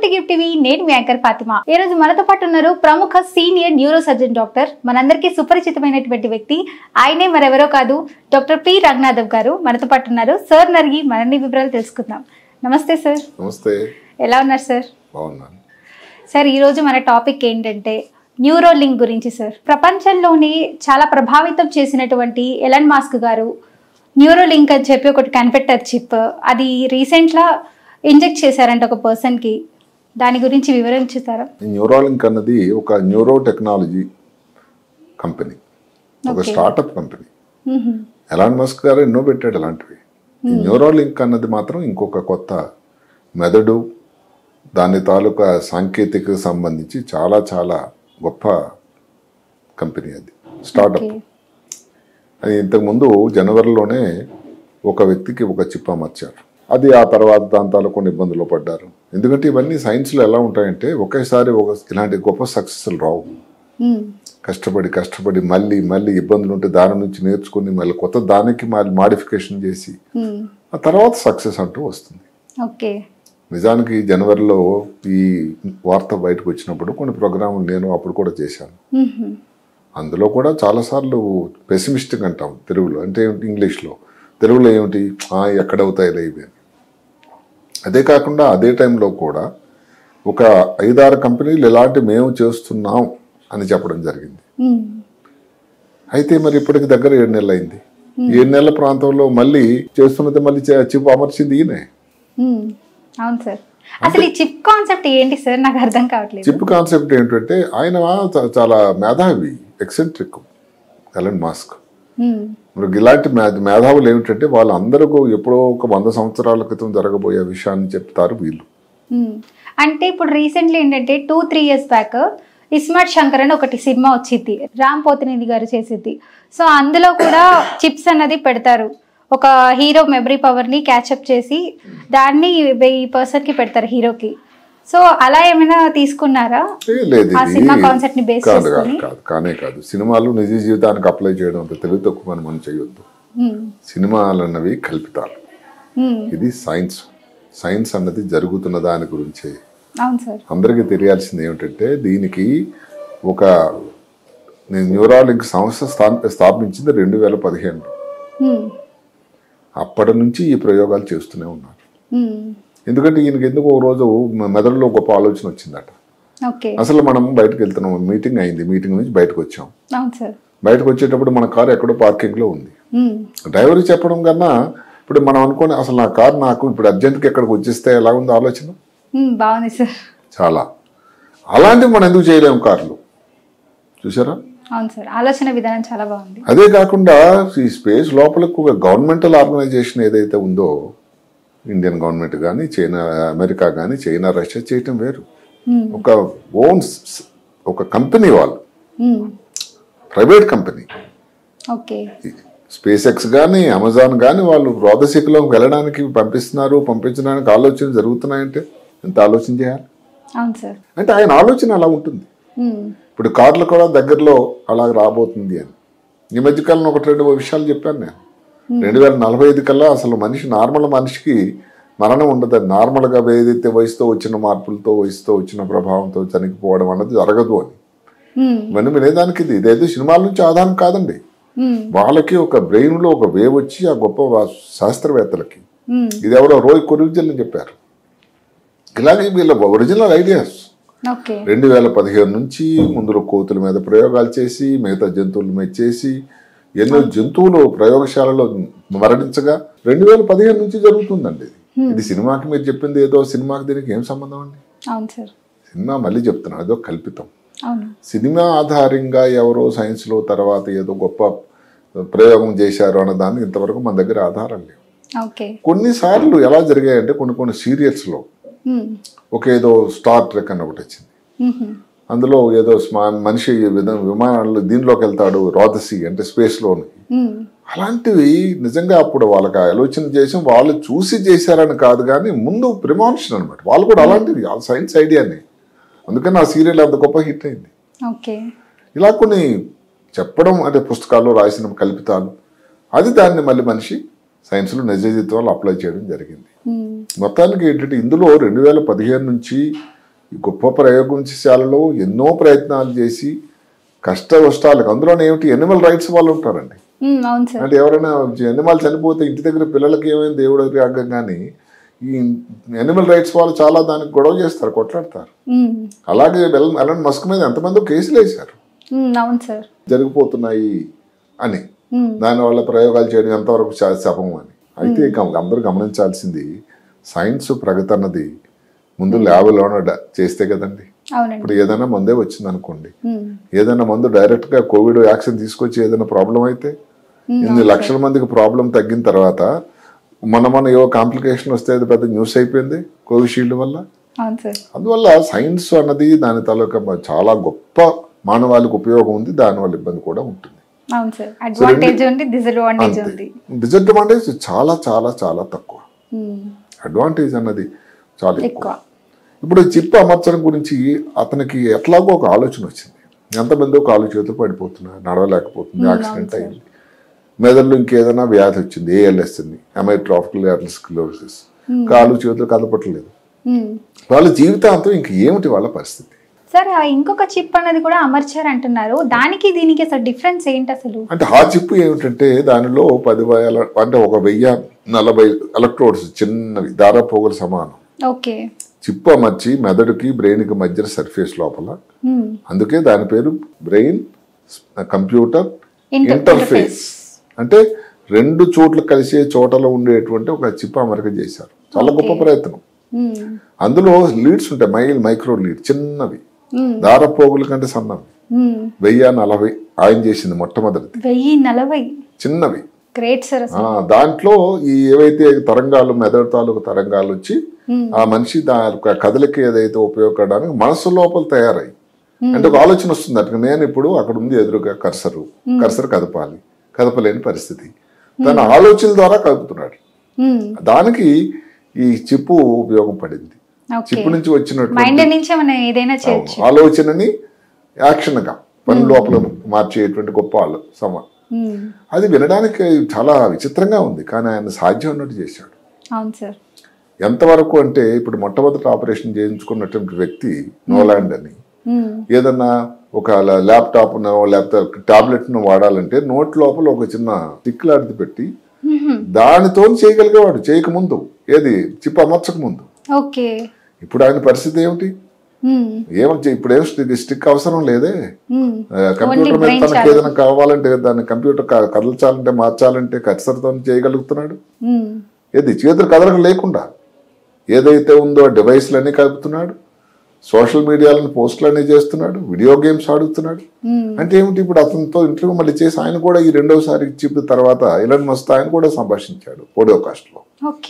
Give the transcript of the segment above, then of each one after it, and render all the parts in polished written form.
To give TV నేను మీ anchor Fatima. ఈ రోజు మనతో పాటు ఉన్నారు ప్రముఖ సీనియర్ న్యూరో సర్జన్ డాక్టర్, మనందరికీ సుపరిచితమైనటువంటి వ్యక్తి. ఆయనే మరెవరో కాదు, డాక్టర్ పి రంగనాథం గారు మనతో పాటు ఉన్నారు. సార్ నరిగి మరిన్ని వివరాలు తెలుసుకుందాం. నమస్తే సార్. నమస్తే. ఎలా ఉన్నారు సార్? బాగున్నాను సార్. ఈరోజు మన టాపిక్ ఏంటంటే న్యూరోలింక్ గురించి సార్. ప్రపంచంలోనే చాలా ప్రభావితం చేసినటువంటి ఎలన్ మాస్క్ గారు న్యూరోలింక్ అని చెప్పి ఒకటి కనిపెట్టారు చిప్. అది రీసెంట్గా ఇంజెక్ట్ చేశారంట ఒక పర్సన్కి. దాని గురించి వివరించుతారా? న్యూరోలింక్ అన్నది ఒక న్యూరో టెక్నాలజీ కంపెనీ, ఒక స్టార్టప్ కంపెనీ. ఎలాన్ మస్క్ గారు ఎన్నో పెట్టాడు అలాంటివి. న్యూరోలింక్ అన్నది మాత్రం ఇంకొక కొత్త మెదడు, దాని తాలూకా సాంకేతికకు సంబంధించి చాలా చాలా గొప్ప కంపెనీ. అది స్టార్టప్. అది ఇంతకుముందు జనవరిలోనే ఒక వ్యక్తికి ఒక చిప్ అమర్చారు. అది ఆ తర్వాత దాని తాలూ కొన్ని ఇబ్బందులు పడ్డారు. ఎందుకంటే ఇవన్నీ సైన్స్లో ఎలా ఉంటాయంటే ఒకేసారి ఇలాంటి గొప్ప సక్సెస్లు రావు. కష్టపడి మళ్ళీ మళ్ళీ ఇబ్బందులు ఉంటే దాని నుంచి నేర్చుకుని మళ్ళీ కొత్త దానికి మళ్ళీ మాడిఫికేషన్ చేసి ఆ తర్వాత సక్సెస్ అంటూ వస్తుంది. నిజానికి జనవరిలో ఈ వార్త బయటకు వచ్చినప్పుడు కొన్ని ప్రోగ్రాములు నేను అప్పుడు కూడా చేశాను. అందులో కూడా చాలాసార్లు పెసిమిస్టిక్ అంటాం తెలుగులో, అంటే ఇంగ్లీష్లో. తెలుగులో ఏమిటి, ఎక్కడవుతాయి ఇవి అని. అదే కాకుండా అదే టైంలో కూడా ఒక 5-6 కంపెనీలు ఇలాంటి మేము చేస్తున్నాం అని చెప్పడం జరిగింది. అయితే మరి ఇప్పటికి దగ్గర 7 నెలలు అయింది. 7 నెలల ప్రాంతంలో మళ్ళీ చేస్తున్నది, మళ్ళీ చిప్ అమర్చింది ఈయనే. అవును సార్. అసలు ఈ చిప్ కాన్సెప్ట్ ఏంటి సార్? నాకు అర్థం కావట్లేదు. చిప్ కాన్సెప్ట్ ఏంటంటే ఆయన చాలా మేధావి, ఎక్సెంట్రిక్ ఎలన్ మాస్క్. ఇలాంటి మేధావులు ఏమిటంటే వాళ్ళందరూ ఎప్పుడో ఒక 100 సంవత్సరాల క్రితం జరగబోయే విషయాన్ని చెప్తారు వీళ్ళు. అంటే ఇప్పుడు రీసెంట్లీ ఏంటంటే 2-3 ఇయర్స్ బ్యాక్ ఇస్మార్ట్ శంకర్ అని ఒకటి సినిమా వచ్చింది, రామ్ పోతినేని గారు చేసేది. సో అందులో కూడా చిప్స్ అన్నది పెడతారు. ఒక హీరో మెమరీ పవర్ని క్యాచప్ చేసి దాన్ని 1000 పర్సన్కి పెడతారు హీరోకి. సో అలా ఏమైనా తీసుకున్నారా? లేదు, కానే కాదు. సినిమాలు నిజ జీవితానికి అప్లై చేయడం అంత తెలివి తక్కువ మనం చేయొద్దు. సినిమాలు అన్నవి కల్పితాలు. ఇది సైన్స్ అన్నది జరుగుతున్న దాని గురించే. అందరికీ తెలియాల్సింది ఏమిటంటే దీనికి ఒక న్యూరాలింక్ సంస్థ స్థాపించింది 2015. అప్పటి నుంచి ఈ ప్రయోగాలు చేస్తూనే ఉన్నారు. ఎందుకంటే ఈయనకి ఎందుకు ఓ రోజు మెదడులో గొప్ప ఆలోచన వచ్చిందట. అసలు మనం బయటకు వెళ్తున్నాం, మీటింగ్ అయింది, మీటింగ్ నుంచి బయటకు వచ్చాం. బయటకు వచ్చేటప్పుడు మన కారు ఎక్కడో పార్కింగ్ లో ఉంది. డ్రైవర్ చెప్పడం కన్నా ఇప్పుడు మనం అనుకోని అసలు నా కారు నాకు ఇప్పుడు అర్జెంట్గా ఎక్కడికి వచ్చేస్తే ఎలా ఉంది ఆలోచన? బాగుంది సార్. చాలా. అలాంటివి మనం ఎందుకు చేయలేము కార్లు? చూసారా? ఆలోచన విధానం చాలా బాగుంది. అదే కాకుండా ఈ స్పేస్ లోపలకు ఒక గవర్నమెంటల్ ఆర్గనైజేషన్ ఏదైతే ఉందో, ఇండియన్ గవర్నమెంట్ కానీ, చైనా, అమెరికా కానీ, చైనా, రష్యా చేయటం వేరు. ఒక కంపెనీ, వాళ్ళు ప్రైవేట్ కంపెనీ. స్పేస్ ఎక్స్ కానీ, అమెజాన్ కానీ వాళ్ళు రోదశిఖలోకి వెళ్ళడానికి పంపించడానికి ఆలోచన జరుగుతున్నాయంటే ఎంత ఆలోచన చేయాలి? అంటే ఆయన ఆలోచన అలా ఉంటుంది. ఇప్పుడు కార్లు కూడా దగ్గరలో అలా రాబోతుంది అని ఈ మధ్యకాలంలో 1-2 విషయాలు చెప్పాను నేను. 2045 కల్లా అసలు నార్మల్ మనిషికి మరణం ఉండదు. నార్మల్గా ఏదైతే వయసుతో వచ్చిన మార్పులతో, వయసుతో వచ్చిన ప్రభావంతో చనిపోవడం అన్నది జరగదు అని మనం వినేదానికి ఇదేదో సినిమాల నుంచి ఆధారం కాదండి. వాళ్ళకి ఒక బ్రెయిన్ లో ఒక వేవ్ వచ్చి ఆ గొప్ప శాస్త్రవేత్తలకి ఇది ఎవరో రోయ్ కొరివిజన్ అని చెప్పారు. ఇలాగే వీళ్ళ ఒరిజినల్ ఐడియాస్ 2015 నుంచి ముందులో కోతుల మీద ప్రయోగాలు చేసి, మిగతా జంతువుల మీద చేసి, ఎన్నో జంతువులు ప్రయోగశాలలో మరణించగా 2015 నుంచి జరుగుతుందండి. ఇది సినిమాకి మీరు చెప్పింది ఏదో, సినిమాకి దీనికి ఏం సంబంధం అండి? సినిమా మళ్ళీ చెప్తున్నా, అదో కల్పితం. సినిమా ఆధారంగా ఎవరో సైన్స్లో తర్వాత ఏదో గొప్ప ప్రయోగం చేశారు అన్న దానికి ఇంతవరకు మన దగ్గర ఆధారం లేవు. కొన్నిసార్లు ఎలా జరిగాయంటే కొన్ని సీరియల్స్లో ఏదో స్టార్ ట్రెక్ అన్న ఒకటి వచ్చింది. అందులో ఏదో మనిషి విమానాల్లో దీనిలోకి వెళ్తాడు, రోదసి అంటే స్పేస్లోని. అలాంటివి నిజంగా అప్పుడు వాళ్ళకి ఆలోచన చేసి వాళ్ళు చూసి చేశారని కాదు, కానీ ముందు ప్రిమాన్షన్ అనమాట. వాళ్ళు కూడా అలాంటిది సైన్స్ ఐడియాని. అందుకని ఆ సీరియల్ అంత గొప్ప హిట్ అయింది. ఇలా కొన్ని చెప్పడం అంటే పుస్తకాల్లో రాసిన కల్పితాలు, అది దాన్ని మళ్ళీ మనిషి సైన్స్లో నిజ జీవితంలో అప్లై చేయడం జరిగింది. మొత్తానికి ఏంటంటే ఇందులో 2015 నుంచి ఈ గొప్ప ప్రయోగశాలలో ఎన్నో ప్రయత్నాలు చేసి కష్ట కష్టాలకు అందులోనే ఏమిటి ఎనిమల్ రైట్స్ వాళ్ళు ఉంటారండి. అంటే ఎవరైనా ఎనిమల్ చనిపోతే ఇంటి దగ్గర పిల్లలకి ఏమైనా దేవుడు ఆగం కానీ ఈ ఎనిమల్ రైట్స్ వాళ్ళు చాలా దానికి గొడవ చేస్తారు, కొట్లాడతారు. అలాగే ఎలాంటి మస్క్ మీద ఎంతమంది కేసులు వేశారు జరిగిపోతున్నాయి అని, దానివల్ల ప్రయోగాలు చేయడం ఎంతవరకు శపం అని. అయితే అందరూ గమనించాల్సింది సైన్స్ ప్రగతి అన్నది ముందు ల్యాబ్లోనే చేస్తే కదండి. ఇప్పుడు ఏదైనా మందే వచ్చింది అనుకోండి, ఏదైనా మందు డైరెక్ట్ గా కోవిడ్ వ్యాక్సిన్ తీసుకొచ్చి ఏదైనా ప్రాబ్లం అయితే ఇన్ని లక్షల మందికి ప్రాబ్లం తగ్గిన తర్వాత మన ఏవో కాంప్లికేషన్ వస్తే అది పెద్ద న్యూస్ అయిపోయింది కోవిషీల్డ్ వల్ల. అందువల్ల సైన్స్ అన్నది దాని తాలూకా చాలా గొప్ప మానవాళికి ఉపయోగం ఉంది, దానివల్ల ఇబ్బంది కూడా ఉంటుంది. డిసడ్వాంటేజ్ చాలా చాలా చాలా తక్కువ, అడ్వాంటేజ్ అన్నది చాలా ఎక్కువ. ఇప్పుడు చిప్ అమర్చడం గురించి అతనికి ఎట్లాగో ఒక ఆలోచన వచ్చింది. ఎంతమందో కాలు చేతులు పడిపోతున్నారు, నడవలేకపోతుంది, యాక్సిడెంట్ అయింది, మెదడులో ఇంకేదైనా వ్యాధి వచ్చింది, ALS ఉంది, అమైట్రాఫికల్ స్క్లెరోసిస్, కాలు చేతులు కదపట్లేదు, వాళ్ళ జీవితాంతం ఇంక ఏమిటి వాళ్ళ పరిస్థితి. సార్ ఇంకొక చిప్ అనేది కూడా అమర్చారు అంటున్నారు, దానికి దీనికి అసలు డిఫరెన్స్ ఏంటి అసలు? అంటే ఆ చిప్ ఏమిటంటే దానిలో 10,000 అంటే 1,040 ఎలక్ట్రోడ్స్ చిన్నవి దారపోగుల సమానం చిప్ అమర్చి మెదడుకి బ్రెయిన్ కి మధ్య సర్ఫేస్ లోపల, అందుకే దాని పేరు బ్రెయిన్ కంప్యూటర్ ఇంటర్ఫేస్. అంటే రెండు చోట్ల కలిసే చోటలో ఉండేటువంటి ఒక చిప్ అమరిక చేశారు, చాలా గొప్ప ప్రయత్నం. అందులో లీడ్స్ ఉంటాయి, మైక్రో లీడ్ చిన్నవి, దారపోగుల కంటే సన్నవి, 1040 ఆయన చేసింది మొట్టమొదటి, 1040 చిన్నవి. దాంట్లో ఈ ఏవైతే తరంగాలు మెదడు తాలూకు తరంగాలు వచ్చి ఆ మనిషి దాని కదలిక ఏదైతే ఉపయోగపడడానికి మనసు లోపల తయారై, అంటే ఒక ఆలోచన వస్తుంది అట్లా, నేను ఇప్పుడు అక్కడ ఉంది ఎదురుగా కర్సర్ కదపాలి, కదపలేని పరిస్థితి, తన ఆలోచన ద్వారా కదుపుతున్నాడు. దానికి ఈ చిప్పు ఉపయోగపడింది. చిప్పు నుంచి వచ్చినటువంటి ఆలోచనని యాక్షన్ గా పని లోపల మార్చేటువంటి గొప్ప అది వినడానికి చాలా విచిత్రంగా ఉంది, కానీ ఆయన సాధ్యం అన్నట్టు చేశాడు. ఎంతవరకు అంటే ఇప్పుడు మొట్టమొదటి ఆపరేషన్ చేయించుకున్నటువంటి వ్యక్తి నోలాండ్ అని, ఏదన్నా ఒక ల్యాప్టాప్ లేకపోతే టాబ్లెట్ ను వాడాలంటే నోట్ లోపల ఒక చిన్న స్టిక్ లాంటిది పెట్టి దానితో చేయగలిగేవాడు, చేయకముందు, ఏది చిప్ అమర్చక ముందు. ఇప్పుడు ఆయన పరిస్థితి ఏమిటి? ఇప్పుడు ఏం స్టిక్ అవసరం లేదే, కంప్యూటర్ మీద తనకు ఏదైనా కావాలంటే దాన్ని కంప్యూటర్ కదల్చాలంటే మార్చాలంటే కర్సర్తో చేయగలుగుతున్నాడు. ఏది చేతులు కదలక లేకుండా ఏదైతే ఉందో డివైస్లన్నీ కలుపుతున్నాడు, సోషల్ మీడియాలను పోస్టులన్నీ చేస్తున్నాడు, వీడియో గేమ్స్ ఆడుతున్నాడు. అంటే ఏమిటి, ఇప్పుడు అతనితో ఇంటర్వ్యూ మళ్ళీ చేసి ఆయన కూడా ఈ రెండోసారి చిప్ తర్వాత ఎలాన్ మస్క్ ఆయన కూడా సంభాషించాడు పోడ్కాస్ట్ లో.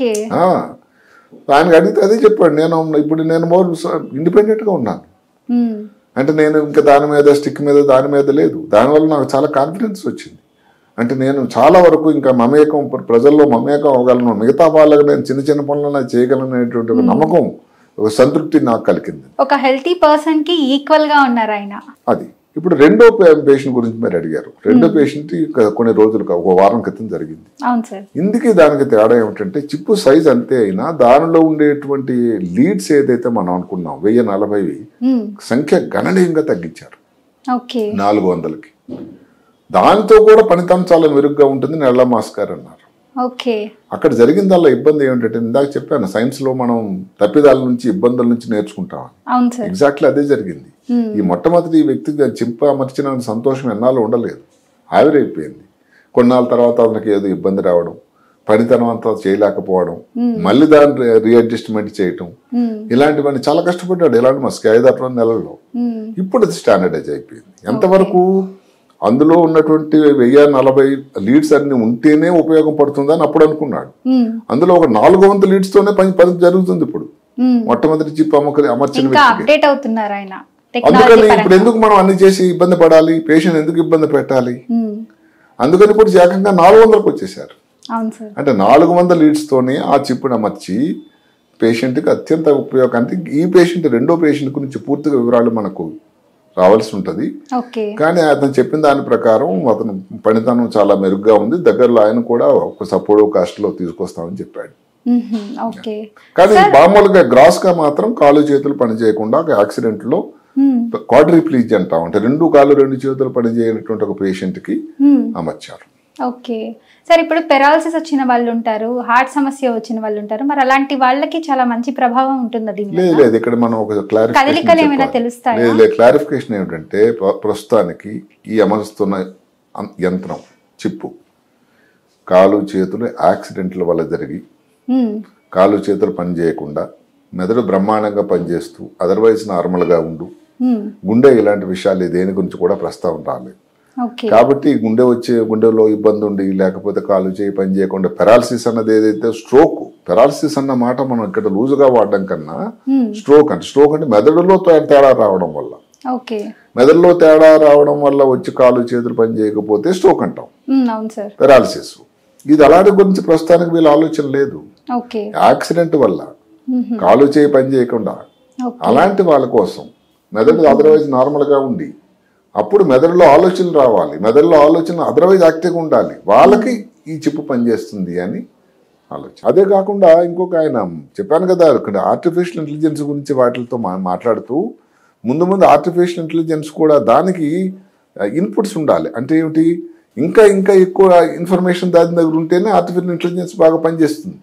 ఆయనకు అడిగితే అదే చెప్పాడు, ఇప్పుడు నేను మోర్ ఇండిపెండెంట్ గా ఉన్నాను, అంటే నేను ఇంకా దాని మీద స్టిక్ మీద దాని మీద లేదు, దానివల్ల నాకు చాలా కాన్ఫిడెన్స్ వచ్చింది. అంటే నేను చాలా వరకు ఇంకా ప్రజల్లో మమేకం అవ్వగలను, మిగతా వాళ్ళకి నేను చిన్న చిన్న పనులను చేయగలను అనేటువంటి ఒక నమ్మకం, ఒక సంతృప్తి నాకు కలిగింది. ఒక హెల్తీ పర్సన్ కి ఈక్వల్ గా ఉన్నారు ఆయన. అది ఇప్పుడు రెండో పేషెంట్ గురించి మీరు అడిగారు. రెండో పేషెంట్ కొన్ని రోజులుగా ఒక వారం క్రితం జరిగింది. ఇందుకే దానికి తేడా ఏమిటంటే చిప్పు సైజ్ అంతే అయినా దానిలో ఉండేటువంటి లీడ్స్ ఏదైతే మనం అనుకున్నాం 1040 సంఖ్య గణనీయంగా తగ్గించారు 400కి. దాంతో కూడా పనితనం చాలా మెరుగ్గా ఉంటుంది నెల మాస్కర్ అన్నారు. అక్కడ జరిగిందల్లా ఇబ్బంది ఏమిటంటే ఇందాక చెప్పాను, సైన్స్ లో మనం తప్పిదాల నుంచి ఇబ్బందుల నుంచి నేర్చుకుంటామని. ఎగ్జాక్ట్లీ అదే జరిగింది. ఈ మొట్టమొదటి వ్యక్తికి చింప అమర్చిన సంతోషం ఎన్నాళ్ళు ఉండలేదు, ఆవిరైపోయింది. కొన్నాళ్ళ తర్వాత అతనికి ఏదో ఇబ్బంది రావడం, పనితనం అంతా చేయలేకపోవడం, మళ్ళీ దాన్ని రీఅడ్జస్ట్మెంట్ చేయటం, ఇలాంటివన్నీ చాలా కష్టపడ్డాడు ఎలాంటి మస్క్ 5-6 నెలల్లో. ఇప్పుడు అది స్టాండర్డైజ్ అయిపోయింది. ఎంతవరకు అందులో ఉన్నటువంటి 1040 లీడ్స్ అన్ని ఉంటేనే ఉపయోగం పడుతుందని అప్పుడు అనుకున్నాడు. అందులో ఒక 400 లీడ్స్ తోనే పని జరుగుతుంది ఇప్పుడు. మొట్టమొదటి చిప్ అమర్చిన అందుకని ఇప్పుడు ఎందుకు మనం అన్ని చేసి ఇబ్బంది పడాలి, పేషెంట్ ఎందుకు ఇబ్బంది పెట్టాలి? అందుకని ఇప్పుడు ఏకంగా 400కి వచ్చేసారు. అంటే 400 లీడ్స్ తోనే ఆ చిప్ అమర్చి పేషెంట్కి అత్యంత ఉపయోగానికి. ఈ పేషెంట్ రెండో పేషెంట్ గురించి పూర్తిగా వివరాలు మనకు రావాల్సి ఉంటుంది, కానీ అతను చెప్పిన దాని ప్రకారం అతను పనితనం చాలా మెరుగ్గా ఉంది. దగ్గరలో ఆయన కూడా ఒక సపోర్ట్ కాస్ట్ లో తీసుకొస్తామని చెప్పాడు. ఓకే. కానీ మామూలుగా గ్రాస్ గా మాత్రం కాలు చేతులు పని చేయకుండా ఒక యాక్సిడెంట్ లో క్వాడ్రిప్లీజ్ అంటాం, అంటే 2 కాళ్ళు 2 చేతులు పని చేయనటువంటి ఒక పేషెంట్ కి అమర్చారు. ఓకే సార్, ఇప్పుడు పెరాలసిస్ వచ్చిన వాళ్ళు ఉంటారు, హార్ట్ సమస్య వచ్చిన వాళ్ళు ఉంటారు, మరి అలాంటి వాళ్ళకి చాలా మంచి ప్రభావం ఉంటుంది అది. లేదు ఇక్కడ మనం ఒక క్లారిఫికేషన్ ఏమిటంటే, ప్రస్తుతానికి ఈ అమరుస్తున్న యంత్రం చిప్పు కాలు చేతులు యాక్సిడెంట్ల వల్ల జరిగి కాలు చేతులు పని చేయకుండా మెదడు బ్రహ్మాండంగా పనిచేస్తూ అదర్వైజ్ నార్మల్గా ఉండు, గుండె ఇలాంటి విషయాలు దేని గురించి కూడా ప్రస్తావన రాలేదు. కాబట్టి గుండెలో ఇబ్బంది ఉండి లేకపోతే కాలు చేయి పని చేయకుండా పెరాలసిస్ అన్నది ఏదైతే స్ట్రోక్, పెరాలసిస్ అన్న మాట మనం ఇక్కడ లూజుగా వాడడం కన్నా స్ట్రోక్ అంటే మెదడులో తేడా రావడం వల్ల, మెదడులో తేడా రావడం వల్ల వచ్చి కాలు చేతులు పని చేయకపోతే స్ట్రోక్ అంటాం, పెరాలసిస్. ఇది అలాంటి గురించి ప్రస్తుతానికి వీళ్ళ ఆలోచన లేదు. యాక్సిడెంట్ వల్ల కాలు చేయి పని చేయకుండా అలాంటి వాళ్ళ కోసం మెదడు అదర్వైజ్ నార్మల్ గా ఉండి అప్పుడు మెదడులో ఆలోచనలు రావాలి, మెదడులో ఆలోచన అదర్వైజ్ యాక్టివ్గా ఉండాలి, వాళ్ళకి ఈ చిప్పు పనిచేస్తుంది అని ఆలోచన. అదే కాకుండా ఇంకొక ఆయన చెప్పాను కదా ఆర్టిఫిషియల్ ఇంటెలిజెన్స్ గురించి వాటితో మాట్లాడుతూ ముందు ఆర్టిఫిషియల్ ఇంటెలిజెన్స్ కూడా దానికి ఇన్పుట్స్ ఉండాలి. అంటే ఏమిటి, ఇంకా ఎక్కువ ఇన్ఫర్మేషన్ దాని దగ్గర ఉంటేనే ఆర్టిఫిషియల్ ఇంటెలిజెన్స్ బాగా పనిచేస్తుంది.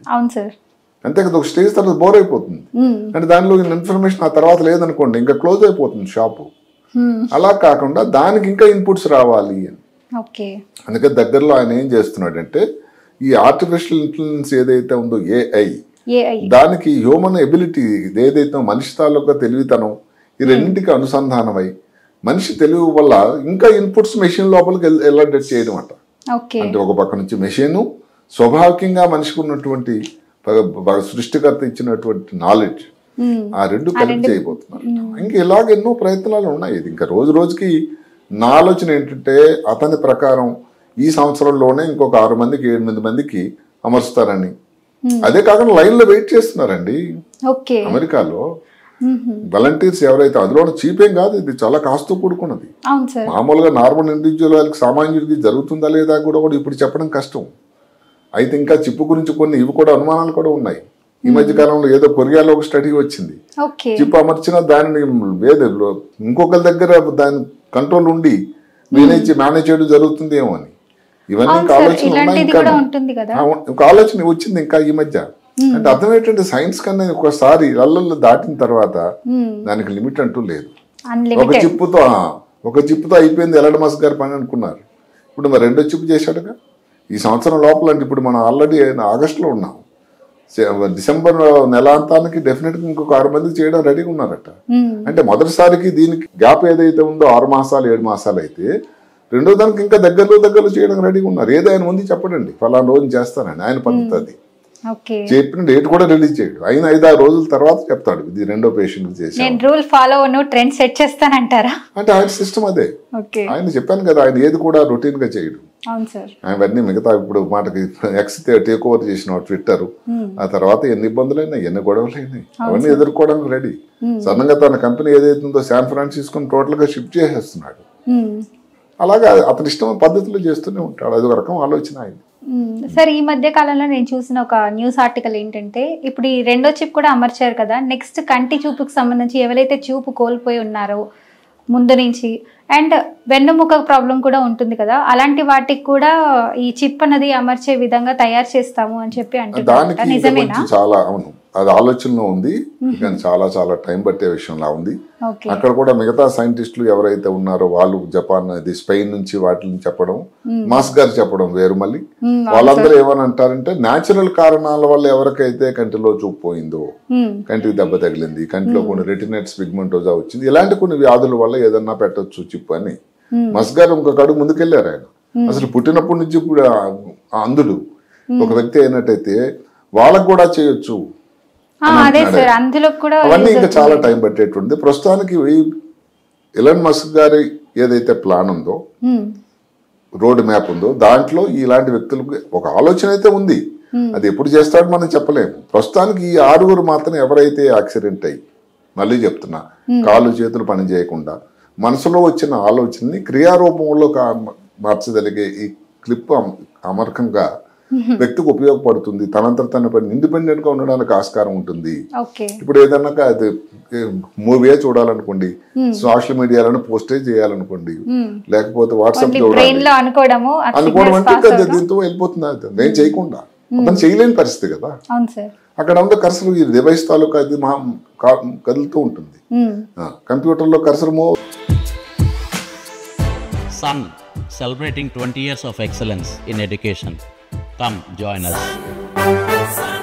అంతే కదా, ఒక స్టేజ్ తర్వాత బోర్ అయిపోతుంది. అంటే దానిలో ఇన్ఫర్మేషన్ ఆ తర్వాత లేదనుకోండి ఇంకా క్లోజ్ అయిపోతుంది షాపు. అలా కాకుండా దానికి ఇంకా ఇన్పుట్స్ రావాలి అని. అందుకే దగ్గరలో ఆయన ఏం చేస్తున్నాడంటే ఈ ఆర్టిఫిషియల్ ఇంటెలిజెన్స్ ఏదైతే ఉందో ఏఐ, దానికి హ్యూమన్ ఎబిలిటీ ఏదైతే మనిషి తాలూకా తెలివితనం ఈ రెండింటికి అనుసంధానమై మనిషి తెలివి వల్ల ఇంకా ఇన్పుట్స్ మెషిన్ లోపలికి వెళ్ళేటట్టు చేయడం అంట. అంటే ఒక పక్క నుంచి మెషిన్ స్వాభావికంగా మనిషికి ఉన్నటువంటి సృష్టికర్త ఇచ్చినటువంటి నాలెడ్జ్ ఆ రెండు కనెక్ట్ చేయబోతున్నారు. ఇంకా ఇలాగ ఎన్నో ప్రయత్నాలు ఉన్నాయి. ఇది ఇంకా రోజు రోజుకి నా ఆలోచన ఏంటంటే అతని ప్రకారం ఈ సంవత్సరంలోనే ఇంకొక 6 మందికి 8 మందికి అమరుస్తారని. అదే కాకుండా లైన్ లో వెయిట్ చేస్తున్నారండి అమెరికాలో వాలంటీర్స్ ఎవరైతే. అందులో చీప్ ఏం కాదు, ఇది చాలా కాస్ట్తో కూడుకున్నది. మామూలుగా నార్మల్ ఇండివిజువల్ వాళ్ళకి సామాన్యుడికి జరుగుతుందా లేదా కూడా ఇప్పుడు చెప్పడం కష్టం. అయితే ఇంకా చిప్పు గురించి కొన్ని ఇవి కూడా అనుమానాలు కూడా ఉన్నాయి. ఈ మధ్య కాలంలో ఏదో కొరియాలో ఒక స్టడీ వచ్చింది, చిప్ అమర్చిన దానిని ఇంకొకరి దగ్గర దాని కంట్రోల్ ఉండి మేనేజ్ చేయడం జరుగుతుంది ఏమో అని. ఇవన్నీ ఇంకా ఆలోచన ఉన్నాయి. ఇంకా ఆలోచన వచ్చింది ఇంకా ఈ మధ్య. అంటే అర్థం ఏంటంటే సైన్స్ కన్నా ఒకసారి అల్లల్లో దాటిన తర్వాత దానికి లిమిట్ అంటూ లేదు. ఒక చిప్పుతో అయిపోయింది ఎలన్ మస్క్ గారి పని అనుకున్నారు. ఇప్పుడు మరి 2వ చిప్పు చేశాడుగా ఈ సంవత్సరం లోపల. అంటే ఇప్పుడు మనం ఆల్రెడీ ఆగస్టులో ఉన్నాం, డిసెంబర్ నెలాంతానికి డెఫినెట్గా ఇంకొక 6 మందికి చేయడం రెడీగా ఉన్నారట. అంటే మొదటిసారికి దీనికి గ్యాప్ ఏదైతే ఉందో 6 మాసాలు 7 మాసాలు అయితే రెండో దానికి ఇంకా దగ్గరలో చేయడం రెడీగా ఉన్నారు. ఏదో ఆయన ముందు చెప్పడండి ఫలానా రోజు చేస్తానని ఆయన పద్ధతి అది. చెప్పిన డేట్ కూడా రిలీజ్ చేయడు, అయిన 5-6 రోజుల తర్వాత చెప్తాడు ఇది 2వ పేషెంట్ చేసి. అంటే ఆయన సిస్టమ్ అదే. ఆయన చెప్పాను కదా, ఆయన ఏది కూడా రొటీన్ గా చేయడు. అవన్నీ మిగతా ఇప్పుడు మాటకి ఎక్స్ టేక్ ఓవర్ చేసిన ట్విట్టర్, ఆ తర్వాత ఎన్ని ఇబ్బందులైనాయి ఎన్ని గొడవలైనాయి అవన్నీ ఎదుర్కోవడానికి రెడీ. సడన్గా తన కంపెనీ ఏదైతుందో శాన్ ఫ్రాన్సిస్కోని టోటల్ గా షిఫ్ట్ చేసేస్తున్నాడు. అలాగే అతని ఇష్టమైన పద్ధతిలో చేస్తూనే ఉంటాడు. అది ఒక రకం ఆలోచన ఆయన. సార్ ఈ మధ్య కాలంలో నేను చూసిన ఒక న్యూస్ ఆర్టికల్ ఏంటంటే ఇప్పుడు ఈ 2వ చిప్ కూడా అమర్చారు కదా, నెక్స్ట్ కంటి చూపుకి సంబంధించి ఎవరైతే చూపు కోల్పోయి ఉన్నారో ముందు నుంచి అండ్ వెన్నుముక ప్రాబ్లం కూడా ఉంటుంది కదా, అలాంటి వాటికి కూడా ఈ చిప్ అన్నది అమర్చే విధంగా తయారు చేస్తాము అని చెప్పి అంటున్నారు. నిజమేనా? చాలా అవును, అది ఆలోచనలో ఉంది కానీ చాలా టైం పట్టే విషయంలా ఉంది. అక్కడ కూడా మిగతా సైంటిస్టులు ఎవరైతే ఉన్నారో వాళ్ళు జపాన్ స్పెయిన్ నుంచి వాటిని చెప్పడం, మాస్ గారు చెప్పడం వేరు. మళ్ళీ వాళ్ళందరూ ఏమని అంటారంటే న్యాచురల్ కారణాల వల్ల ఎవరికైతే కంటిలో చూపు పోయిందో, కంటికి దెబ్బ తగిలింది, కంటిలో కొన్ని రెటినైటిస్ పిగ్మెంటోజా వచ్చింది, ఇలాంటి కొన్ని వ్యాధుల వల్ల ఏదన్నా పెట్టొచ్చు చిప్ అని మస్ గారు ఇంకొక అడుగు ముందుకెళ్లారు. ఆయన అసలు పుట్టినప్పటి నుంచి ఇప్పుడు అంధుడు ఒక వ్యక్తి అయినట్టయితే వాళ్ళకు కూడా చేయొచ్చు. అవన్నీ ఇంకా చాలా టైం పట్టేటువంటి. ప్రస్తుతానికి ఎలన్ మస్క్ గారి ఏదైతే ప్లాన్ ఉందో, రోడ్ మ్యాప్ ఉందో, దాంట్లో ఇలాంటి వ్యక్తులకు ఒక ఆలోచన అయితే ఉంది. అది ఎప్పుడు చేస్తాడో మనం చెప్పలేము. ప్రస్తుతానికి ఈ 6 మాత్రం ఎవరైతే యాక్సిడెంట్ అయ్యి, మళ్ళీ చెప్తున్నా, కాళ్ళు చేతులు పని చేయకుండా మనసులో వచ్చిన ఆలోచనని క్రియారూపంలో మార్చగలిగే ఈ క్లిప్ అమర్కంగా వ్యక్తికి ఉపయోగపడుతుంది, తనంతట తన పని ఇండిపెండెంట్ గా ఉండడానికి ఆస్కారం ఉంటుంది. ఇప్పుడు ఏదన్నా అది మూవీ చూడాలనుకోండి, సోషల్ మీడియాలో పోస్టేజ్ చేయాలనుకోండి, లేకపోతే వాట్సాప్ అనుకోవడం అంటే దీంతో వెళ్ళిపోతుంది. నేను చేయకుండా అతను చేయలేని పరిస్థితి కదా. అక్కడ ఉన్న కర్సర్ ఈ డివైస్ తాలూకా అది కదులుతూ ఉంటుంది. కంప్యూటర్లో cursor Sun celebrating 20 years of excellence in education. Come join us.